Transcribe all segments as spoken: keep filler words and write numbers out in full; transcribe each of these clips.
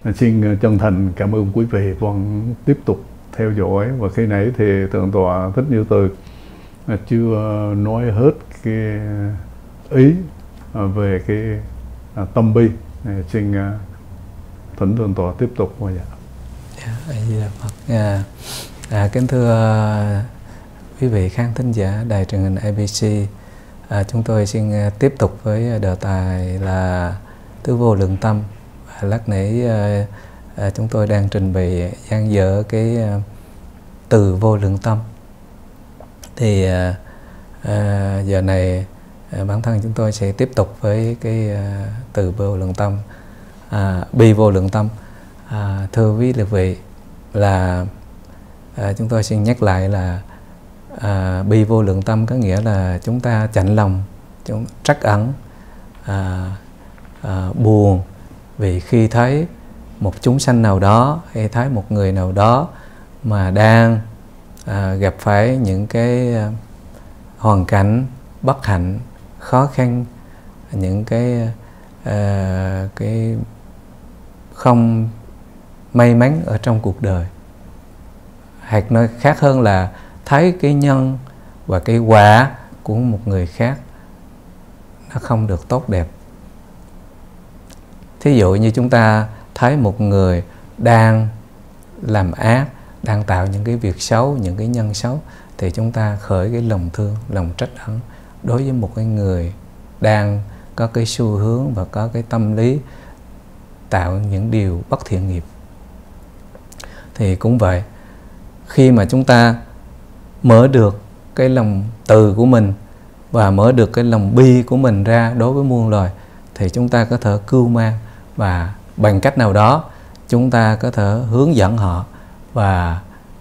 Xin chân thành cảm ơn quý vị vẫn tiếp tục theo dõi. Và khi nãy thì Thượng tọa Thích Như Từ chưa nói hết cái ý về cái tâm bi. Xin thỉnh Thượng tọa tiếp tục. Dạ. Yeah, à, à, kính thưa quý vị khán thính giả đài truyền hình a bê xê, à, chúng tôi xin tiếp tục với đề tài là tứ vô lượng tâm. À, lát nãy à, à, chúng tôi đang trình bày dang dở cái à, từ vô lượng tâm. Thì à, à, giờ này à, bản thân chúng tôi sẽ tiếp tục với cái à, từ vô lượng tâm, à, bi vô lượng tâm. À, thưa quý vị là à, chúng tôi xin nhắc lại là à, bi vô lượng tâm có nghĩa là chúng ta chạnh lòng, chúng trắc ẩn, à, à, buồn vì khi thấy một chúng sanh nào đó hay thấy một người nào đó mà đang à, gặp phải những cái à, hoàn cảnh bất hạnh, khó khăn, những cái à, cái không may mắn ở trong cuộc đời. Hoặc nói khác hơn là thấy cái nhân và cái quả của một người khác nó không được tốt đẹp. Thí dụ như chúng ta thấy một người đang làm ác, đang tạo những cái việc xấu, những cái nhân xấu, thì chúng ta khởi cái lòng thương, lòng trách ẩn đối với một cái người đang có cái xu hướng và có cái tâm lý tạo những điều bất thiện nghiệp. Thì cũng vậy, khi mà chúng ta mở được cái lòng từ của mình và mở được cái lòng bi của mình ra đối với muôn loài, thì chúng ta có thể cưu mang, và bằng cách nào đó chúng ta có thể hướng dẫn họ và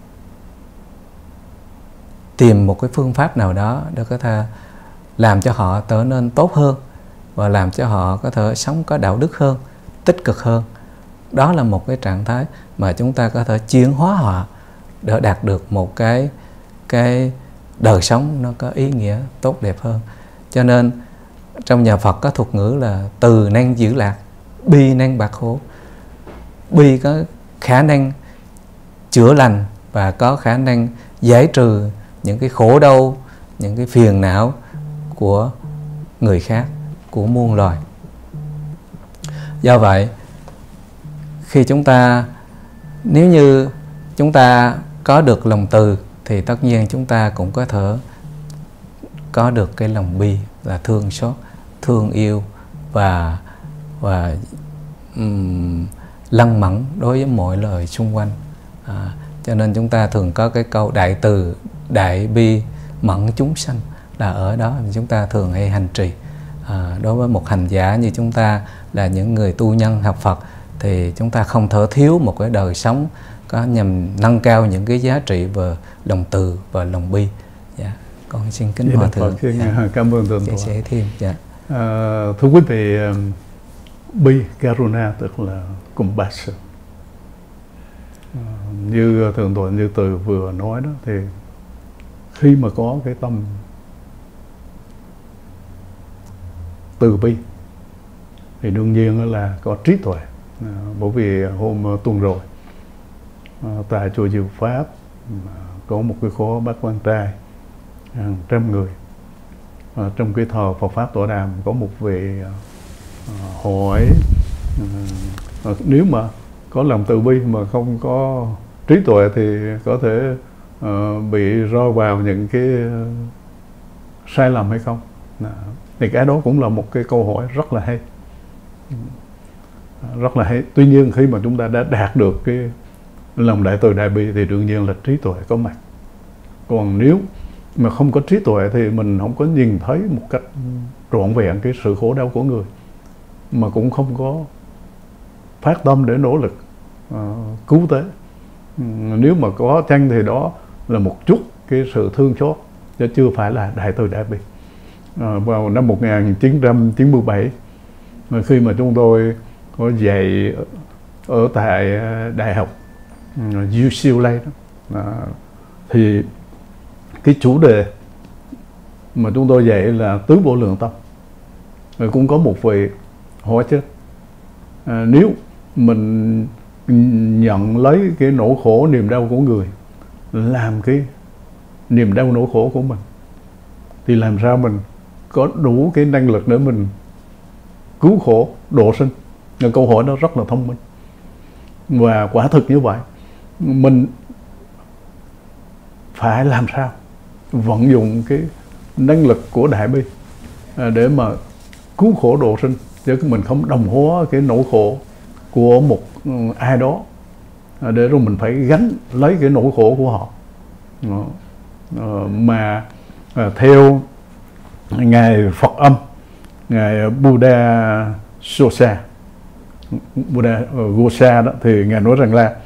tìm một cái phương pháp nào đó để có thể làm cho họ trở nên tốt hơn và làm cho họ có thể sống có đạo đức hơn, tích cực hơn. Đó là một cái trạng thái mà chúng ta có thể chuyển hóa họ để đạt được một cái cái đời sống nó có ý nghĩa tốt đẹp hơn. Cho nên trong nhà Phật có thuật ngữ là từ năng giữ lạc, bi năng bạc khổ. Bi có khả năng chữa lành và có khả năng giải trừ những cái khổ đau, những cái phiền não của người khác, của muôn loài. Do vậy, khi chúng ta, nếu như chúng ta có được lòng từ, thì tất nhiên chúng ta cũng có thể có được cái lòng bi, là thương xót, thương yêu và và um, lăng mẫn đối với mọi lời xung quanh. À, cho nên chúng ta thường có cái câu đại từ, đại bi mẫn chúng sanh, là ở đó chúng ta thường hay hành trì. À, đối với một hành giả như chúng ta là những người tu nhân học Phật, thì chúng ta không thể thiếu một cái đời sống có nhằm nâng cao những cái giá trị về lòng từ và lòng bi. Dạ, con xin kính hòa thượng. Dạ. Cảm ơn Thượng tọa. Sẽ thêm. Dạ. À, thưa quý vị, bi karuna tức là compassion. À, như Thượng tọa Như Từ vừa nói đó, thì khi mà có cái tâm từ bi thì đương nhiên là có trí tuệ. À, bởi vì hôm tuần rồi à, tại chùa Diệu Pháp à, có một cái khóa bác quan trai hàng trăm người. À, trong cái thờ Phật Pháp tọa đàm có một vị à, hỏi à, nếu mà có lòng từ bi mà không có trí tuệ thì có thể à, bị rơi vào những cái uh, sai lầm hay không. À, thì cái đó cũng là một cái câu hỏi rất là hay, rất là hay. Tuy nhiên khi mà chúng ta đã đạt được cái lòng đại từ đại bi thì đương nhiên là trí tuệ có mặt. Còn nếu mà không có trí tuệ thì mình không có nhìn thấy một cách trọn vẹn cái sự khổ đau của người, mà cũng không có phát tâm để nỗ lực uh, cứu tế. Nếu mà có chăng thì đó là một chút cái sự thương xót, chứ chưa phải là đại từ đại bi. À, vào năm một nghìn chín trăm chín mươi bảy, khi mà chúng tôi có dạy ở tại đại học u xê lờ a đó, à, thì cái chủ đề mà chúng tôi dạy là tứ vô lượng tâm. Rồi cũng có một vị hỏi chứ, à, nếu mình nhận lấy cái nỗi khổ niềm đau của người làm cái niềm đau nỗi khổ của mình, thì làm sao mình có đủ cái năng lực để mình cứu khổ độ sinh? Câu hỏi đó rất là thông minh, và quả thực như vậy. Mình phải làm sao vận dụng cái năng lực của Đại Bi để mà cứu khổ độ sinh, chứ mình không đồng hóa cái nỗi khổ của một ai đó để rồi mình phải gánh lấy cái nỗi khổ của họ. Mà theo ngài Phật Âm, ngài Buddha Ghosa, Buddha Ghosa đó, thì ngài nói rằng là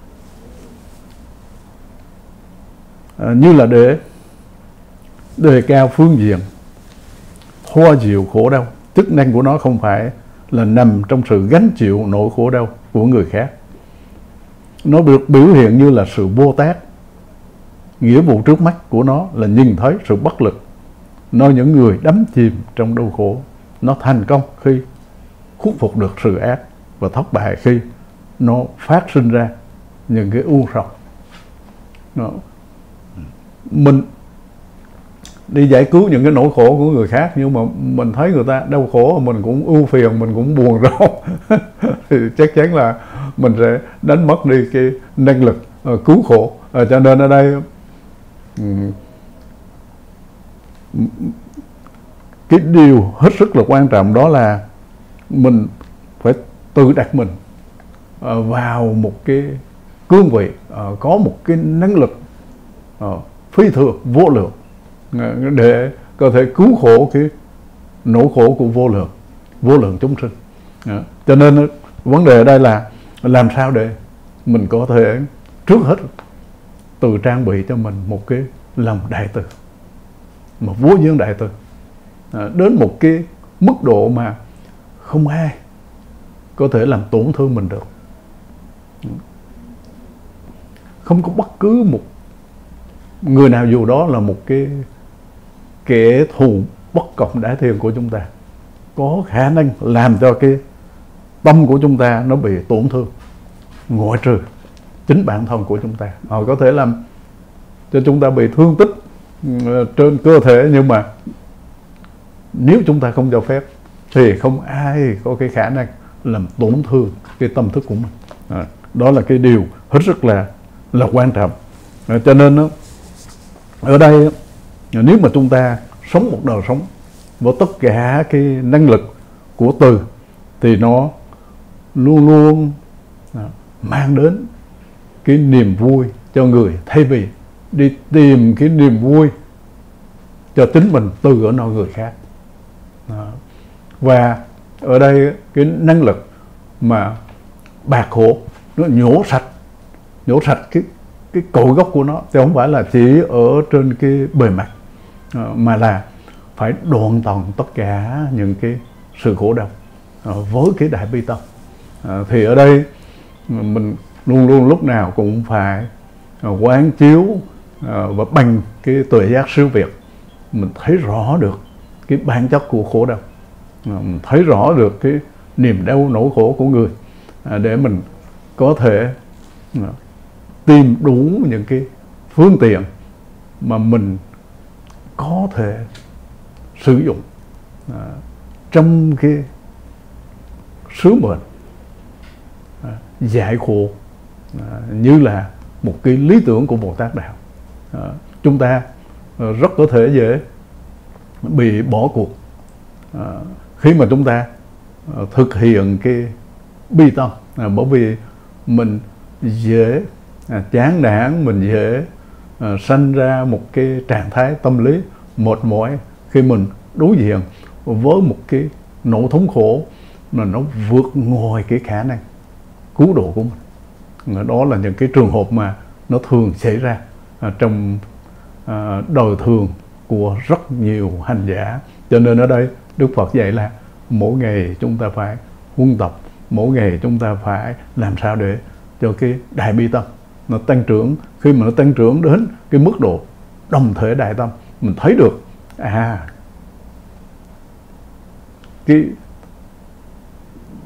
như là để đề cao phương diện hoa dịu khổ đau, chức năng của nó không phải là nằm trong sự gánh chịu nỗi khổ đau của người khác. Nó được biểu hiện như là sự Bồ Tát. Nghĩa vụ trước mắt của nó là nhìn thấy sự bất lực nơi những người đắm chìm trong đau khổ. Nó thành công khi khuất phục được sự ác, và thất bại khi nó phát sinh ra những cái u sầu. Nó mình đi giải cứu những cái nỗi khổ của người khác, nhưng mà mình thấy người ta đau khổ, mình cũng ưu phiền, mình cũng buồn rầu thì chắc chắn là mình sẽ đánh mất đi cái năng lực uh, cứu khổ. Uh, cho nên ở đây um, cái điều hết sức là quan trọng đó là mình phải tự đặt mình uh, vào một cái cương vị uh, có một cái năng lực uh, phi thường vô lượng để có thể cứu khổ cái nỗi khổ của vô lượng vô lượng chúng sinh. Đó. Cho nên vấn đề ở đây là làm sao để mình có thể trước hết tự trang bị cho mình một cái lòng đại từ, một vô dương đại từ, à, đến một cái mức độ mà không ai có thể làm tổn thương mình được. Không có bất cứ một người nào, dù đó là một cái kẻ thù bất cộng đái thiên của chúng ta, có khả năng làm cho cái tâm của chúng ta nó bị tổn thương, ngoại trừ chính bản thân của chúng ta. Họ có thể làm cho chúng ta bị thương tích trên cơ thể, nhưng mà nếu chúng ta không cho phép thì không ai có cái khả năng làm tổn thương cái tâm thức của mình. À, đó là cái điều hết sức là là quan trọng. À, cho nên đó, ở đây nếu mà chúng ta sống một đời sống với tất cả cái năng lực của từ, thì nó luôn luôn mang đến cái niềm vui cho người, thay vì đi tìm cái niềm vui cho chính mình từ ở nơi người khác. Đó. Và ở đây cái năng lực mà bạc khổ nó nhổ sạch nhổ sạch cái cái cội gốc của nó, chứ không phải là chỉ ở trên cái bề mặt, mà là phải đoạn tận tất cả những cái sự khổ đau với cái đại bi tâm. Thì ở đây mình luôn luôn lúc nào cũng phải quán chiếu và bằng cái tuệ giác siêu việt, mình thấy rõ được cái bản chất của khổ đau, mình thấy rõ được cái niềm đau nỗi khổ của người, để mình có thể tìm đủ những cái phương tiện mà mình có thể sử dụng à, trong cái sứ mệnh à, giải khổ, à, như là một cái lý tưởng của Bồ Tát Đạo. À, chúng ta à, rất có thể dễ bị bỏ cuộc à, khi mà chúng ta à, thực hiện cái bi tâm, à, bởi vì mình dễ à, chán nản, mình dễ à, sanh ra một cái trạng thái tâm lý mệt mỏi khi mình đối diện với một cái nỗi thống khổ mà nó vượt ngoài cái khả năng cứu độ của mình. Đó là những cái trường hợp mà nó thường xảy ra à, trong à, đời thường của rất nhiều hành giả. Cho nên ở đây Đức Phật dạy là mỗi ngày chúng ta phải huân tập, mỗi ngày chúng ta phải làm sao để cho cái đại bi tâm nó tăng trưởng. Khi mà nó tăng trưởng đến cái mức độ đồng thể đại tâm, mình thấy được à cái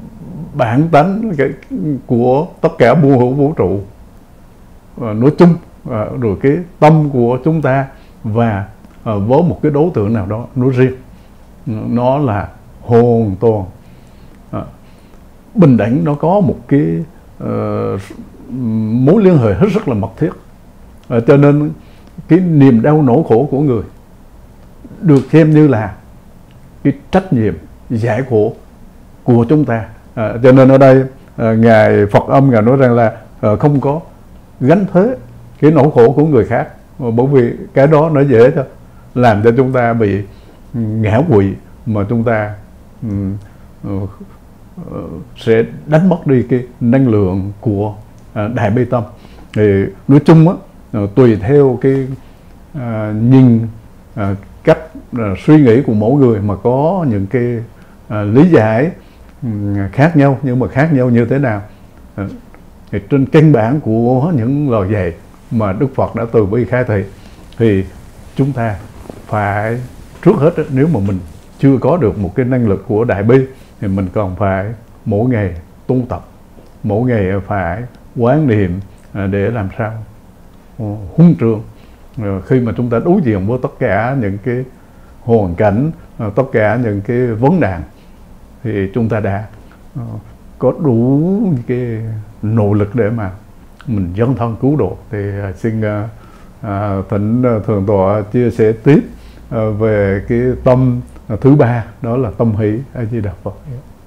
bản tánh cái của tất cả muôn hữu vũ trụ à, nói chung, à, rồi cái tâm của chúng ta và à, với một cái đối tượng nào đó nói riêng, nó là hoàn toàn à, bình đẳng. Nó có một cái uh, mối liên hệ hết sức là mật thiết, à, cho nên cái niềm đau nỗi khổ của người được xem như là cái trách nhiệm giải khổ của chúng ta. À, cho nên ở đây à, ngài Phật Âm ngài nói rằng là à, không có gánh thế cái nỗi khổ của người khác, bởi vì cái đó nó dễ cho làm cho chúng ta bị ngã quỵ, mà chúng ta um, uh, uh, sẽ đánh mất đi cái năng lượng của uh, đại bi tâm. Thì nói chung á, uh, tùy theo cái uh, nhìn uh, cách uh, suy nghĩ của mỗi người mà có những cái uh, lý giải um, khác nhau, nhưng mà khác nhau như thế nào uh, thì trên căn bản của những lời dạy mà Đức Phật đã từ bi khai thị, thì chúng ta phải trước hết nếu mà mình chưa có được một cái năng lực của đại bi thì mình còn phải mỗi ngày tu tập, mỗi ngày phải quán niệm để làm sao huân trường khi mà chúng ta đối diện với tất cả những cái hoàn cảnh, tất cả những cái vấn nạn, thì chúng ta đã có đủ cái nỗ lực để mà mình dấn thân cứu độ. Thì xin à, thỉnh Thượng Tọa chia sẻ tiếp à, về cái tâm à, thứ ba, đó là tâm hỷ. A Di Đà Phật.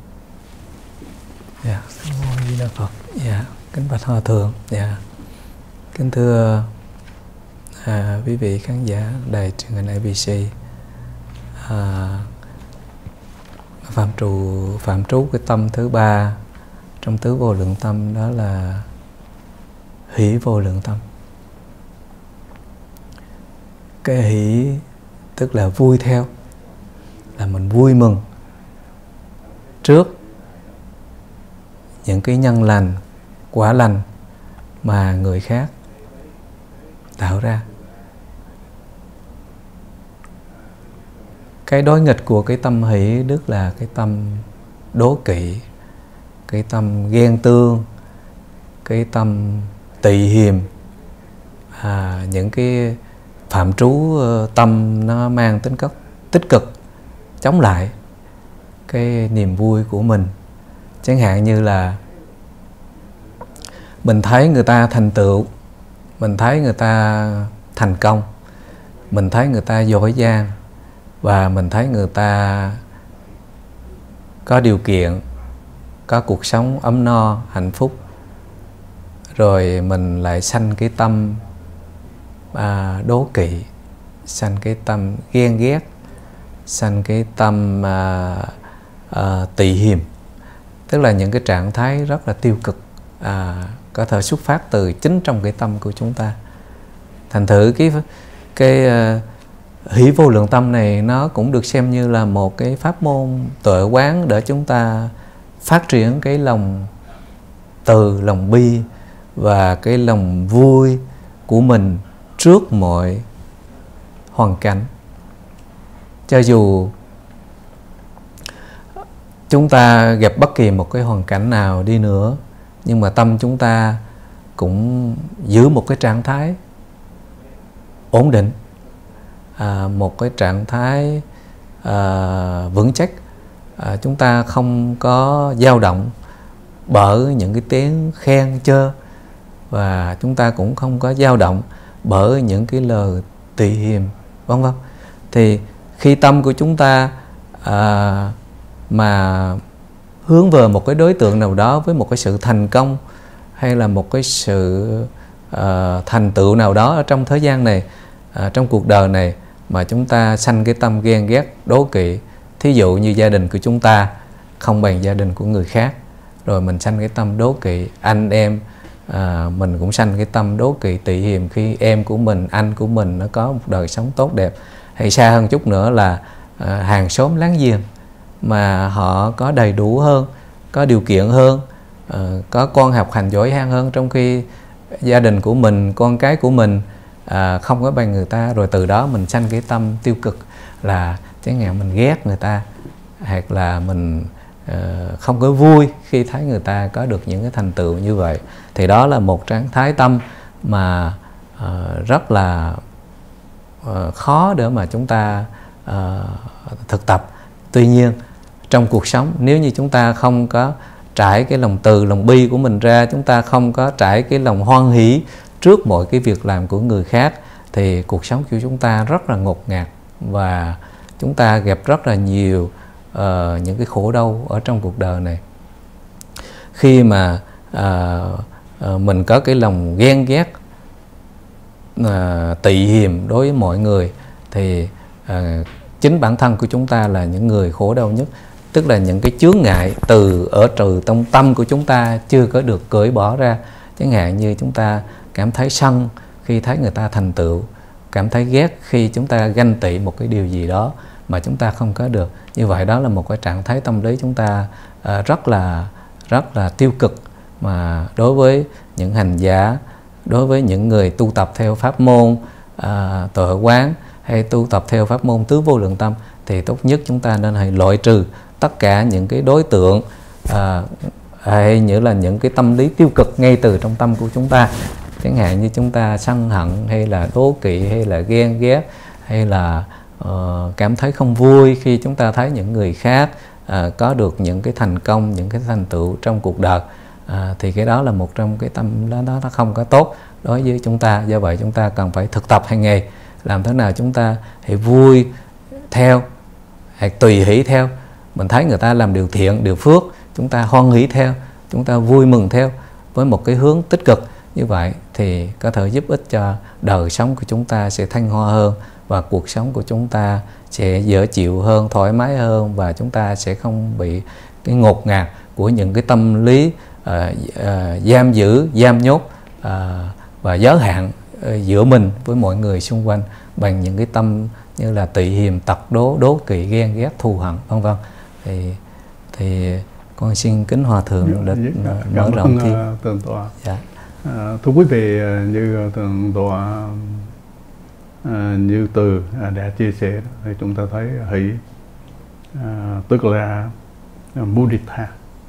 Dạ, A Di Đà Phật. Dạ, kính bạch Hòa Thượng. Dạ, kính thưa à, quý vị khán giả đài truyền hình a bê xê. À, phạm trù phạm trú cái tâm thứ ba trong tứ vô lượng tâm, đó là hỷ vô lượng tâm. Cái hỷ tức là vui theo, là mình vui mừng trước những cái nhân lành, quả lành mà người khác tạo ra. Cái đối nghịch của cái tâm hỷ tức là cái tâm đố kỵ, cái tâm ghen tương, cái tâm tỳ hiềm, à, những cái phạm trú tâm nó mang tính cách tích cực chống lại cái niềm vui của mình. Chẳng hạn như là mình thấy người ta thành tựu, mình thấy người ta thành công, mình thấy người ta giỏi giang, và mình thấy người ta có điều kiện, có cuộc sống ấm no, hạnh phúc, rồi mình lại sanh cái tâm à, đố kỵ, sanh cái tâm ghen ghét, sanh cái tâm à, à, tỳ hiềm, tức là những cái trạng thái rất là tiêu cực, à, có thể xuất phát từ chính trong cái tâm của chúng ta. Thành thử cái cái uh, hỷ vô lượng tâm này nó cũng được xem như là một cái pháp môn tuệ quán để chúng ta phát triển cái lòng từ, lòng bi và cái lòng vui của mình trước mọi hoàn cảnh. Cho dù chúng ta gặp bất kỳ một cái hoàn cảnh nào đi nữa, nhưng mà tâm chúng ta cũng giữ một cái trạng thái ổn định, à, một cái trạng thái à, vững chắc. À, chúng ta không có dao động bởi những cái tiếng khen chơ, và chúng ta cũng không có dao động bởi những cái lời tỳ hiềm, vân vân. Thì khi tâm của chúng ta à, mà hướng về một cái đối tượng nào đó với một cái sự thành công hay là một cái sự uh, thành tựu nào đó ở trong thời gian này, uh, trong cuộc đời này, mà chúng ta sanh cái tâm ghen ghét, đố kỵ, thí dụ như gia đình của chúng ta không bằng gia đình của người khác, rồi mình sanh cái tâm đố kỵ, anh em uh, mình cũng sanh cái tâm đố kỵ tỳ hiềm khi em của mình, anh của mình nó có một đời sống tốt đẹp, hay xa hơn chút nữa là uh, hàng xóm láng giềng mà họ có đầy đủ hơn, có điều kiện hơn, uh, có con học hành giỏi giang hơn, trong khi gia đình của mình, con cái của mình uh, không có bằng người ta, rồi từ đó mình sanh cái tâm tiêu cực là chẳng hạn mình ghét người ta, hoặc là mình uh, không có vui khi thấy người ta có được những cái thành tựu như vậy. Thì đó là một trạng thái tâm mà uh, rất là uh, khó để mà chúng ta uh, thực tập. Tuy nhiên trong cuộc sống, nếu như chúng ta không có trải cái lòng từ, lòng bi của mình ra, chúng ta không có trải cái lòng hoan hỷ trước mọi cái việc làm của người khác, thì cuộc sống của chúng ta rất là ngột ngạt và chúng ta gặp rất là nhiều uh, những cái khổ đau ở trong cuộc đời này. Khi mà uh, uh, mình có cái lòng ghen ghét, uh, tị hiềm đối với mọi người, thì uh, chính bản thân của chúng ta là những người khổ đau nhất. Tức là những cái chướng ngại từ ở từ trong tâm của chúng ta chưa có được cởi bỏ ra. Chẳng hạn như chúng ta cảm thấy sân khi thấy người ta thành tựu, cảm thấy ghét khi chúng ta ganh tị một cái điều gì đó mà chúng ta không có được. Như vậy đó là một cái trạng thái tâm lý chúng ta uh, rất là rất là tiêu cực, mà đối với những hành giả, đối với những người tu tập theo pháp môn uh, tuệ quán hay tu tập theo pháp môn tứ vô lượng tâm, thì tốt nhất chúng ta nên hãy loại trừ tất cả những cái đối tượng à, hay như là những cái tâm lý tiêu cực ngay từ trong tâm của chúng ta. Chẳng hạn như chúng ta sân hận hay là đố kỵ hay là ghen ghét hay là uh, cảm thấy không vui khi chúng ta thấy những người khác uh, có được những cái thành công, những cái thành tựu trong cuộc đời, uh, thì cái đó là một trong cái tâm đó, đó nó không có tốt đối với chúng ta. Do vậy chúng ta cần phải thực tập hàng ngày, làm thế nào chúng ta hãy vui theo, hãy tùy hỷ theo. Mình thấy người ta làm điều thiện, điều phước, chúng ta hoan hỷ theo, chúng ta vui mừng theo với một cái hướng tích cực. Như vậy thì có thể giúp ích cho đời sống của chúng ta sẽ thanh hoa hơn, và cuộc sống của chúng ta sẽ dễ chịu hơn, thoải mái hơn, và chúng ta sẽ không bị cái ngột ngạt của những cái tâm lý uh, uh, giam giữ, giam nhốt uh, và giới hạn uh, giữa mình với mọi người xung quanh bằng những cái tâm như là tị hiềm, tật đố, đố kỵ, ghen ghét, thù hận, vân vân. Thì thì con xin kính hòa thượng lịch mở rộng thêm. Thượng tọa. Dạ. À, thưa quý vị, như thượng tọa à, Như Từ đã chia sẻ, thì chúng ta thấy hỷ à, tức là mudita,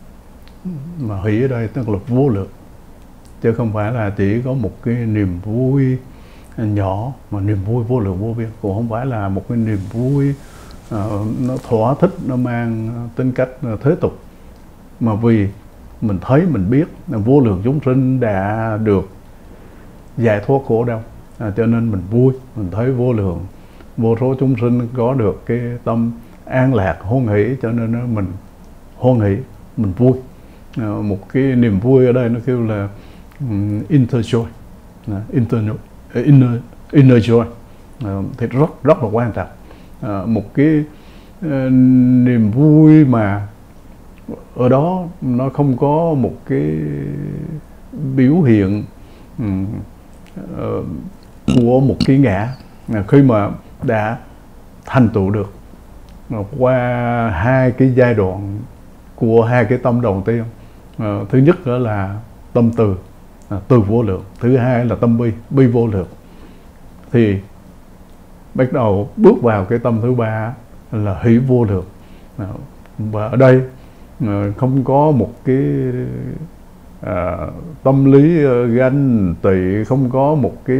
mà hỷ ở đây tức là vô lượng, chứ không phải là chỉ có một cái niềm vui nhỏ, mà niềm vui vô lượng vô biên, cũng không phải là một cái niềm vui uh, nó thỏa thích, nó mang tính cách thế tục, mà vì mình thấy, mình biết vô lượng chúng sinh đã được giải thoát khổ đau, à, cho nên mình vui. Mình thấy vô lượng vô số chúng sinh có được cái tâm an lạc, hoan hỷ, cho nên mình hoan hỷ, mình vui. À, một cái niềm vui ở đây nó kêu là um, inner joy, à, inner, inner, inner joy, à, thì rất rất là quan trọng. À, một cái uh, niềm vui mà ở đó nó không có một cái biểu hiện um, uh, của một cái ngã. À, khi mà đã thành tựu được uh, qua hai cái giai đoạn của hai cái tâm đầu tiên, uh, thứ nhất đó là tâm từ, uh, từ vô lượng, thứ hai là tâm bi, bi vô lượng, thì bắt đầu bước vào cái tâm thứ ba là hỷ vô lượng. Uh, và ở đây không có một cái à, tâm lý uh, ganh tị, không có một cái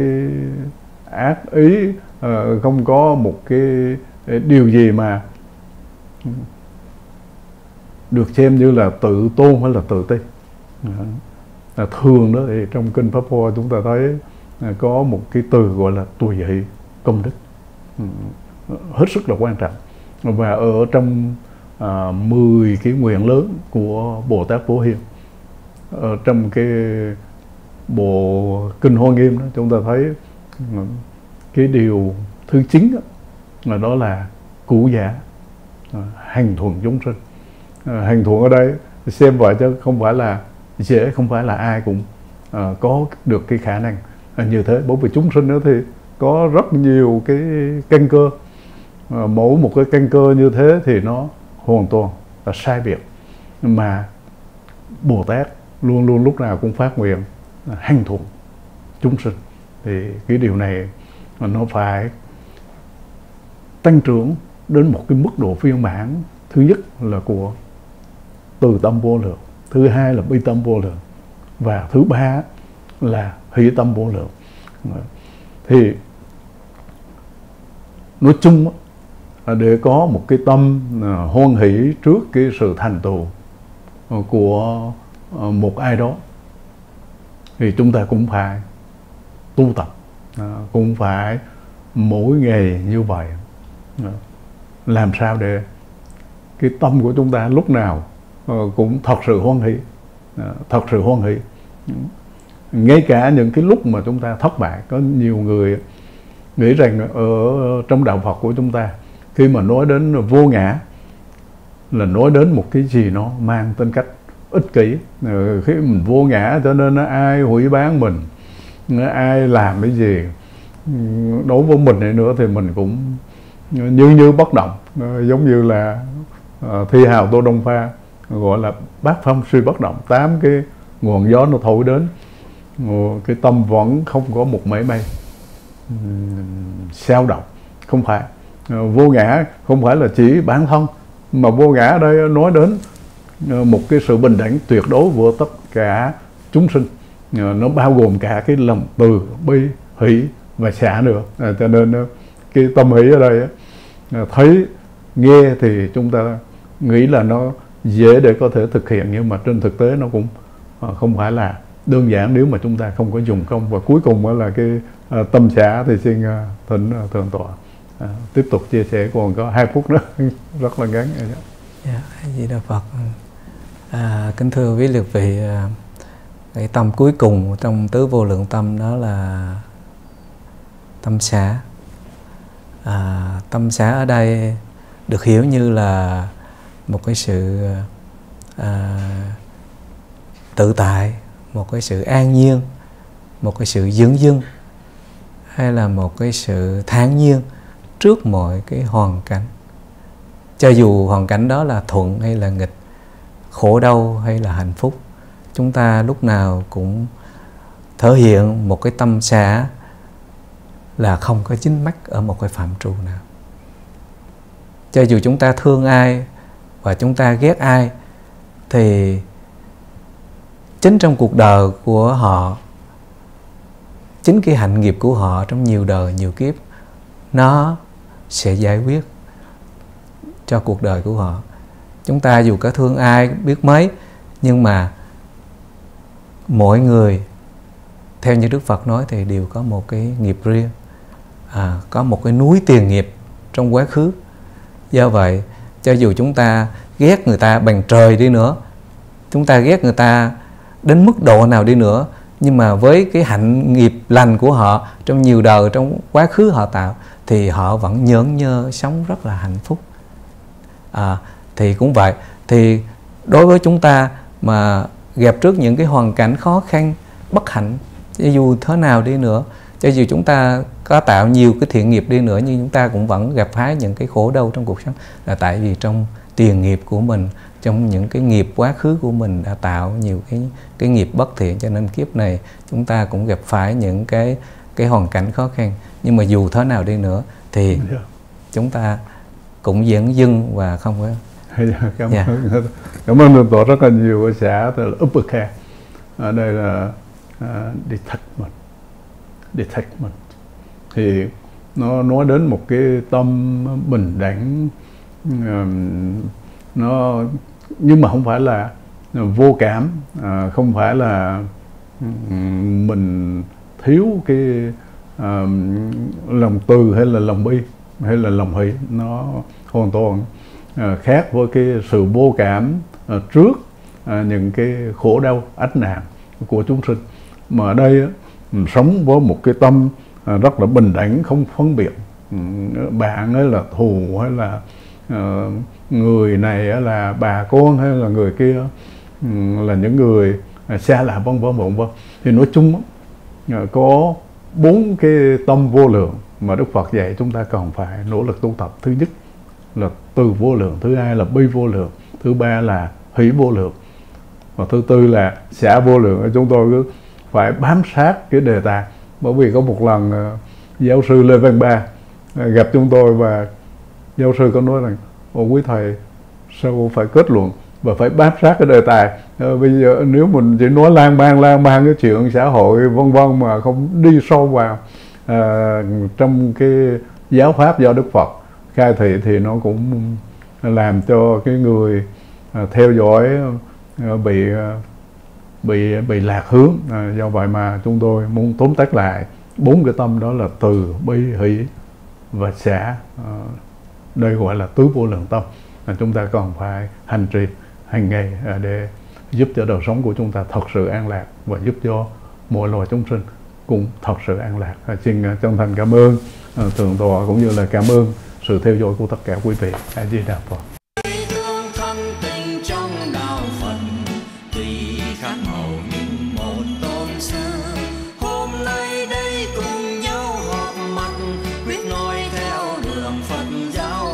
ác ý, uh, không có một cái điều gì mà được xem như là tự tôn hay là tự ti. Uh, thường đó thì trong kinh Pháp Hoa chúng ta thấy uh, có một cái từ gọi là tùy hỷ công đức, uh, hết sức là quan trọng. Và ở trong À, mười cái nguyện lớn của Bồ Tát Phổ Hiền, ở trong cái bộ kinh Hoa Nghiêm đó, chúng ta thấy cái điều thứ chín đó, là đó là cứu giả, à, hành thuận chúng sinh. À, hành thuận ở đây xem vậy chứ không phải là dễ, không phải là ai cũng à, có được cái khả năng à, như thế, bởi vì chúng sinh đó thì có rất nhiều cái căn cơ, à, mỗi một cái căn cơ như thế thì nó hoàn toàn là sai biệt, mà Bồ Tát luôn luôn lúc nào cũng phát nguyện hành thuận chúng sinh. Thì cái điều này nó phải tăng trưởng đến một cái mức độ viên mãn. Thứ nhất là của từ tâm vô lượng, thứ hai là bi tâm vô lượng, và thứ ba là hỷ tâm vô lượng. Thì nói chung để có một cái tâm hoan hỷ trước cái sự thành tựu của một ai đó thì chúng ta cũng phải tu tập, cũng phải mỗi ngày như vậy, làm sao để cái tâm của chúng ta lúc nào cũng thật sự hoan hỷ, thật sự hoan hỷ. Ngay cả những cái lúc mà chúng ta thất bại, có nhiều người nghĩ rằng ở trong đạo Phật của chúng ta, khi mà nói đến vô ngã là nói đến một cái gì nó mang tính cách ích kỷ. Khi mình vô ngã cho nên ai hủy bán mình, ai làm cái gì đối với mình này nữa thì mình cũng như như bất động. Giống như là uh, thi hào Tô Đông Pha gọi là bát phong suy bất động, tám cái nguồn gió nó thổi đến, cái tâm vẫn không có một mảy may sao động. Không phải vô ngã không phải là chỉ bản thân, mà vô ngã ở đây nói đến một cái sự bình đẳng tuyệt đối của tất cả chúng sinh, nó bao gồm cả cái lòng từ bi hỷ và xả nữa. À, cho nên cái tâm hỷ ở đây thấy nghe thì chúng ta nghĩ là nó dễ để có thể thực hiện, nhưng mà trên thực tế nó cũng không phải là đơn giản nếu mà chúng ta không có dùng công. Và cuối cùng là cái uh, tâm xả thì xin uh, thỉnh uh, thượng tọa uh, tiếp tục chia sẻ, còn có hai phút nữa rất là ngắn. Dạ, Di Đà Phật. À, kính thưa quý liệt vị, cái tâm cuối cùng trong tứ vô lượng tâm đó là tâm xả. À, tâm xả ở đây được hiểu như là một cái sự à, tự tại, một cái sự an nhiên, một cái sự dửng dưng, hay là một cái sự thản nhiên trước mọi cái hoàn cảnh. Cho dù hoàn cảnh đó là thuận hay là nghịch, khổ đau hay là hạnh phúc, chúng ta lúc nào cũng thể hiện một cái tâm xả là không có dính mắc ở một cái phạm trù nào. Cho dù chúng ta thương ai và chúng ta ghét ai, thì chính trong cuộc đời của họ, chính cái hạnh nghiệp của họ trong nhiều đời, nhiều kiếp, nó sẽ giải quyết cho cuộc đời của họ. Chúng ta dù có thương ai biết mấy, nhưng mà mỗi người theo như Đức Phật nói thì đều có một cái nghiệp riêng, à, có một cái núi tiền nghiệp trong quá khứ. Do vậy, cho dù chúng ta ghét người ta bằng trời đi nữa, chúng ta ghét người ta đến mức độ nào đi nữa, nhưng mà với cái hạnh nghiệp lành của họ trong nhiều đời, trong quá khứ họ tạo, thì họ vẫn nhởn nhơ sống rất là hạnh phúc. À, thì cũng vậy, thì đối với chúng ta mà gặp trước những cái hoàn cảnh khó khăn, bất hạnh, cho dù thế nào đi nữa, cho dù chúng ta có tạo nhiều cái thiện nghiệp đi nữa, nhưng chúng ta cũng vẫn gặp phải những cái khổ đau trong cuộc sống, là tại vì trong tiền nghiệp của mình, trong những cái nghiệp quá khứ của mình đã tạo nhiều cái cái nghiệp bất thiện, cho nên kiếp này chúng ta cũng gặp phải những cái cái hoàn cảnh khó khăn. Nhưng mà dù thế nào đi nữa thì yeah. chúng ta cũng dửng dưng và không có. Cảm yeah. ơn cảm ơn thượng tọa rất là nhiều. Xã từ upper care ở đây là uh, detachment, detachment thì nó nói đến một cái tâm bình đẳng, uh, nó nhưng mà không phải là vô cảm, uh, không phải là uh, mình thiếu cái uh, lòng từ hay là lòng bi hay là lòng hỷ. Nó hoàn toàn uh, khác với cái sự vô cảm uh, trước uh, những cái khổ đau ách nạn của chúng sinh. Mà ở đây uh, mình sống với một cái tâm uh, rất là bình đẳng, không phân biệt uh, bạn ấy là thù hay là uh, người này là bà con hay là người kia uh, là những người uh, xa lạ, vân vân vân vân. Thì nói chung uh, có bốn cái tâm vô lượng mà Đức Phật dạy chúng ta cần phải nỗ lực tu tập. Thứ nhất là từ vô lượng, thứ hai là bi vô lượng, thứ ba là hỷ vô lượng, và thứ tư là xả vô lượng. Chúng tôi cứ phải bám sát cái đề tài. Bởi vì có một lần uh, giáo sư Lê Văn Ba uh, gặp chúng tôi, và giáo sư có nói rằng: ồ quý thầy, sao phải kết luận và phải bám sát cái đề tài. À, bây giờ nếu mình chỉ nói lan man lan man cái chuyện xã hội vân vân mà không đi sâu vào à, trong cái giáo pháp do Đức Phật khai thị thì nó cũng làm cho cái người à, theo dõi à, bị à, bị bị lạc hướng. À, do vậy mà chúng tôi muốn tóm tắt lại bốn cái tâm đó là từ bi hỷ và xả. À, đây gọi là tứ vô lượng tâm. À, chúng ta còn phải hành trì hàng ngày à, để giúp cho đời sống của chúng ta thật sự an lạc và giúp cho mọi loài chúng sinh cũng thật sự an lạc. À, xin à, chân thành cảm ơn à, thượng tọa cũng như là cảm ơn sự theo dõi của tất cả quý vị. A Di Đà Phật. Hôm nay đây cùng nhau họp mặt quyết nói theo đường Phật giáo.